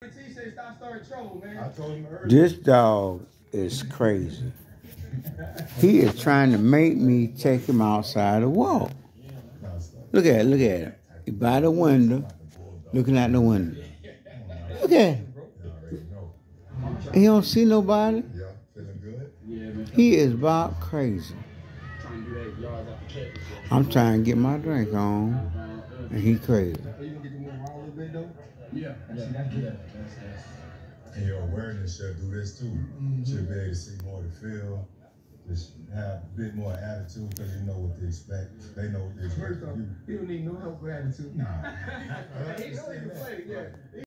This dog is crazy. He is trying to make me take him outside to walk. Look at him. He by the window, looking out the window. Look at him. He don't see nobody. He is about crazy. I'm trying to get my drink on, and he crazy. Yeah. And your awareness should do this too. Should be able to see more to feel. Just have a bit more attitude because you know what to expect. They know what to expect. He don't need no help with attitude. Nah. He know he can play, yeah.